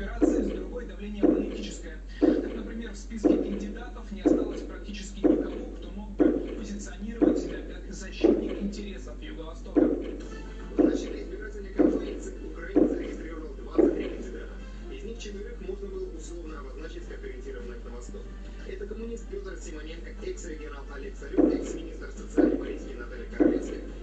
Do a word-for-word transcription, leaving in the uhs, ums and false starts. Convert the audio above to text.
операции, с другой давление политическое. Так, например, в списке кандидатов не осталось практически никого, кто мог бы позиционировать себя как защитник интересов Юго-Востока. В начале избирательной кампании ЦИК Украины зарегистрировал двадцать три кандидата. Из них четверых можно было условно обозначить как ориентированных на восток. Это коммунист Петр Симоненко, экс-регионал Олег Царев, экс-министр социальной политики Наталья Королевская,